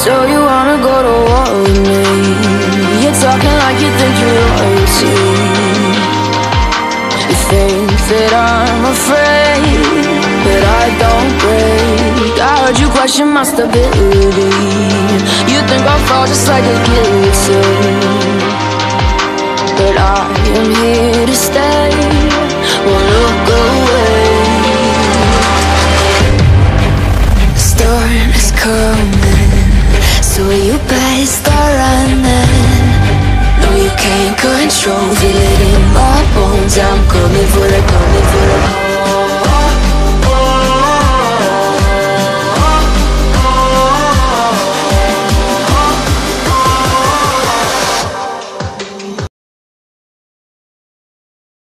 So you wanna go to war with me? You're talking like you think you're royalty. You think that I'm afraid, but I don't break. I heard you question my stability. You think I'll fall just like a guillotine, but I am here to stay. Won't look away. The storm is coming, so you better start running. No, you can't control this.